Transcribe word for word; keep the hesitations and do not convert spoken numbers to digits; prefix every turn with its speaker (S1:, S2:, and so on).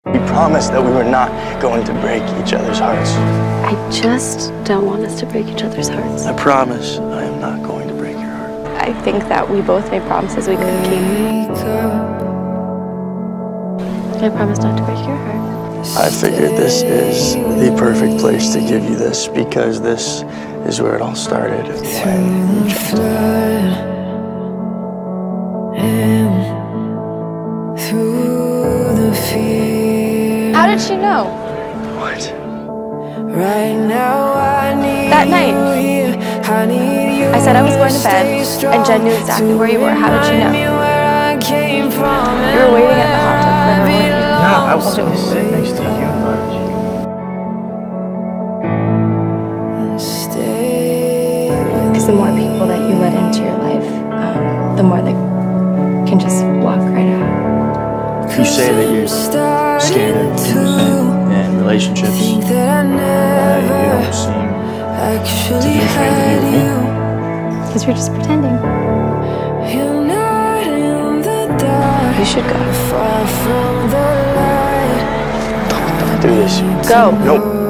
S1: We promised that we were not going to break each other's hearts.
S2: I just don't want us to break each other's hearts.
S1: I promise I am not going to break your heart.
S2: I think that we both made promises we couldn't keep. I promise not to break your heart.
S1: I figured this is the perfect place to give you this because this is where it all started. When you jumped in.
S2: How did she know?
S1: What?
S3: Right now I need
S2: That night,
S3: I, need you
S2: I said I was going to bed, and Jen knew exactly where you were. How did she know? You were waiting at the hot tub for her, weren't you?
S1: No, I wasn't sitting next to you, Margie.
S2: Because the more people that you let into your life, um, the more they can just walk right out.
S1: You say that you're scared of commitment and relationships, but you don't seem to be afraid to be with me.
S2: Because you're just pretending. You should go.
S1: Don't, don't do this.
S2: Go.
S1: Nope.